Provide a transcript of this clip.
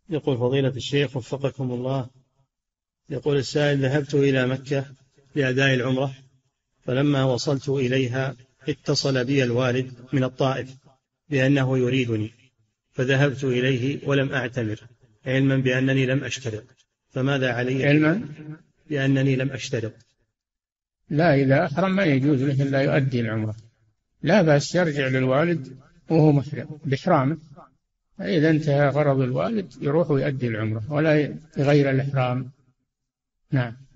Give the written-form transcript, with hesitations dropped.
يقول فضيلة الشيخ وفقكم الله، يقول السائل: ذهبت إلى مكة لأداء العمرة، فلما وصلت إليها اتصل بي الوالد من الطائف بأنه يريدني، فذهبت إليه ولم أعتمر، علما بأنني لم أشترط، فماذا علي؟ علما بأنني لم أشترط. لا، إذا أحرم ما يجوز له إلا يؤدي العمرة، لا بأس يرجع للوالد وهو محرم بإحرامه، إذا انتهى غرض الوالد يروح ويؤدي العمرة ولا يغير الإحرام. نعم.